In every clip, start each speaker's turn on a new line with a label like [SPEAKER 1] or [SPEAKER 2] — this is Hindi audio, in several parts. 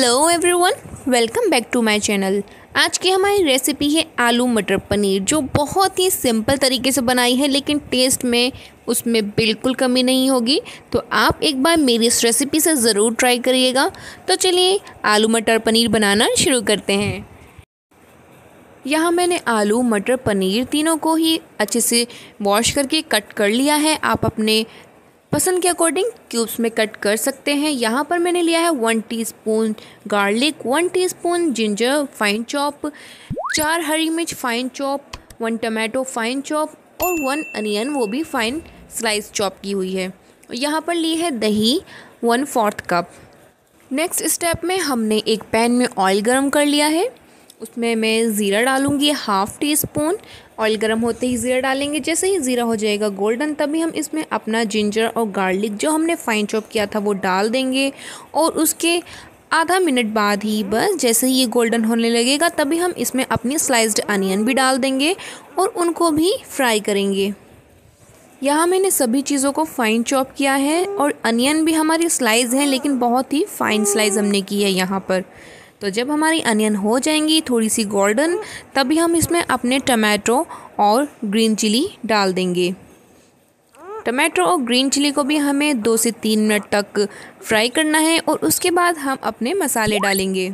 [SPEAKER 1] Hello everyone, welcome back to my channel. आज की हमारी रेसिपी है आलू मटर पनीर, जो बहुत ही सिंपल तरीके से बनाई है लेकिन टेस्ट में उसमें बिल्कुल कमी नहीं होगी। तो आप एक बार मेरी इस रेसिपी से ज़रूर ट्राई करिएगा। तो चलिए आलू मटर पनीर बनाना शुरू करते हैं। यहाँ मैंने आलू मटर पनीर तीनों को ही अच्छे से वॉश करके कट कर लिया है। आप अपने पसंद के अकॉर्डिंग क्यूब्स में कट कर सकते हैं। यहाँ पर मैंने लिया है 1 teaspoon garlic, 1 teaspoon ginger fine chop, 4 हरी मिर्च fine chop, 1 tomato fine chop और 1 अनियन, वो भी फाइन स्लाइस चॉप की हुई है। यहाँ पर ली है दही 1/4 कप। नेक्स्ट स्टेप में हमने एक पैन में ऑयल गरम कर लिया है। उसमें मैं ज़ीरा डालूँगी 1/2 टीस्पून। ऑयल गर्म होते ही ज़ीरा डालेंगे। जैसे ही ज़ीरा हो जाएगा गोल्डन, तभी हम इसमें अपना जिंजर और गार्लिक जो हमने फाइन चॉप किया था वो डाल देंगे। और उसके आधा मिनट बाद ही बस जैसे ही ये गोल्डन होने लगेगा तभी हम इसमें अपनी स्लाइस्ड अनियन भी डाल देंगे और उनको भी फ्राई करेंगे। यहाँ मैंने सभी चीज़ों को फाइन चॉप किया है और अनियन भी हमारी स्लाइस है, लेकिन बहुत ही फाइन स्लाइस हमने की है यहाँ पर। तो जब हमारी अनियन हो जाएंगी थोड़ी सी गोल्डन, तभी हम इसमें अपने टमाटो और ग्रीन चिली डाल देंगे। टमाटो और ग्रीन चिली को भी हमें 2 से 3 मिनट तक फ्राई करना है और उसके बाद हम अपने मसाले डालेंगे।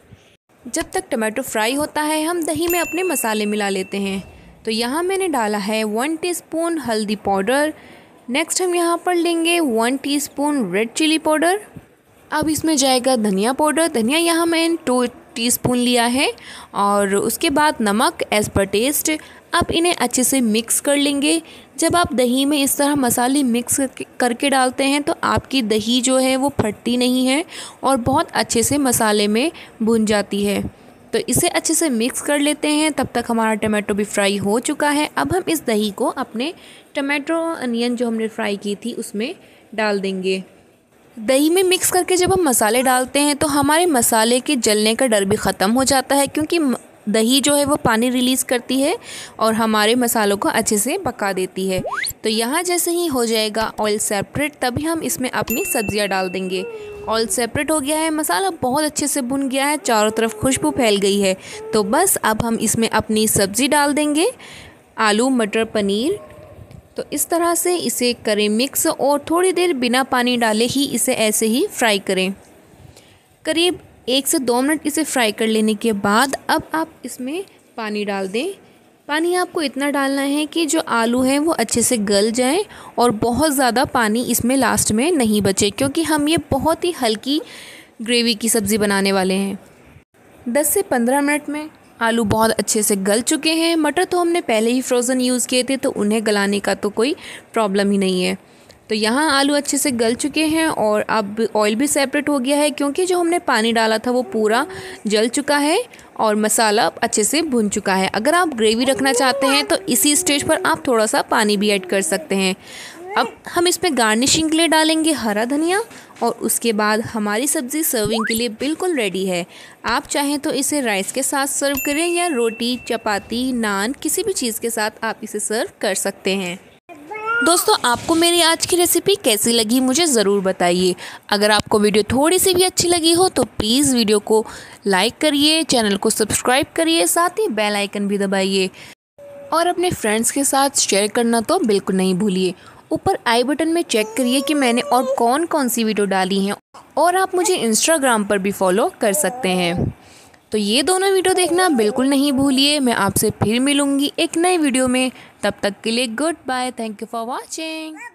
[SPEAKER 1] जब तक टमाटो फ्राई होता है हम दही में अपने मसाले मिला लेते हैं। तो यहाँ मैंने डाला है 1 टीस्पून हल्दी पाउडर। नेक्स्ट हम यहाँ पर लेंगे 1 टीस्पून रेड चिली पाउडर। अब इसमें जाएगा धनिया पाउडर। धनिया यहाँ मैंने 2 टीस्पून लिया है। और उसके बाद नमक एज़ पर टेस्ट। अब इन्हें अच्छे से मिक्स कर लेंगे। जब आप दही में इस तरह मसाले मिक्स करके डालते हैं तो आपकी दही जो है वो फटती नहीं है और बहुत अच्छे से मसाले में भुन जाती है। तो इसे अच्छे से मिक्स कर लेते हैं। तब तक हमारा टमाटो भी फ्राई हो चुका है। अब हम इस दही को अपने टमाटो अनियन जो हमने फ्राई की थी उसमें डाल देंगे। दही में मिक्स करके जब हम मसाले डालते हैं तो हमारे मसाले के जलने का डर भी ख़त्म हो जाता है, क्योंकि दही जो है वो पानी रिलीज़ करती है और हमारे मसालों को अच्छे से पका देती है। तो यहाँ जैसे ही हो जाएगा ऑयल सेपरेट, तभी हम इसमें अपनी सब्जियाँ डाल देंगे। ऑयल सेपरेट हो गया है, मसाला बहुत अच्छे से भुन गया है, चारों तरफ खुशबू फैल गई है। तो बस अब हम इसमें अपनी सब्ज़ी डाल देंगे, आलू मटर पनीर। तो इस तरह से इसे करें मिक्स और थोड़ी देर बिना पानी डाले ही इसे ऐसे ही फ्राई करें। करीब 1 से 2 मिनट इसे फ्राई कर लेने के बाद अब आप इसमें पानी डाल दें। पानी आपको इतना डालना है कि जो आलू हैं वो अच्छे से गल जाएं और बहुत ज़्यादा पानी इसमें लास्ट में नहीं बचे, क्योंकि हम ये बहुत ही हल्की ग्रेवी की सब्ज़ी बनाने वाले हैं। 10 से 15 मिनट में आलू बहुत अच्छे से गल चुके हैं। मटर तो हमने पहले ही फ्रोज़न यूज़ किए थे, तो उन्हें गलाने का तो कोई प्रॉब्लम ही नहीं है। तो यहाँ आलू अच्छे से गल चुके हैं और अब ऑयल भी सेपरेट हो गया है, क्योंकि जो हमने पानी डाला था वो पूरा जल चुका है और मसाला अच्छे से भुन चुका है। अगर आप ग्रेवी रखना चाहते हैं तो इसी स्टेज पर आप थोड़ा सा पानी भी ऐड कर सकते हैं। अब हम इसमें गार्निशिंग के लिए डालेंगे हरा धनिया और उसके बाद हमारी सब्ज़ी सर्विंग के लिए बिल्कुल रेडी है। आप चाहें तो इसे राइस के साथ सर्व करें या रोटी, चपाती, नान, किसी भी चीज़ के साथ आप इसे सर्व कर सकते हैं। दोस्तों, आपको मेरी आज की रेसिपी कैसी लगी मुझे ज़रूर बताइए। अगर आपको वीडियो थोड़ी सी भी अच्छी लगी हो तो प्लीज़ वीडियो को लाइक करिए, चैनल को सब्सक्राइब करिए, साथ ही बेल आइकन भी दबाइए और अपने फ्रेंड्स के साथ शेयर करना तो बिल्कुल नहीं भूलिए। ऊपर आई बटन में चेक करिए कि मैंने और कौन कौन सी वीडियो डाली हैं, और आप मुझे इंस्टाग्राम पर भी फॉलो कर सकते हैं। तो ये दोनों वीडियो देखना बिल्कुल नहीं भूलिए। मैं आपसे फिर मिलूँगी एक नई वीडियो में। तब तक के लिए good bye. Thank you for watching.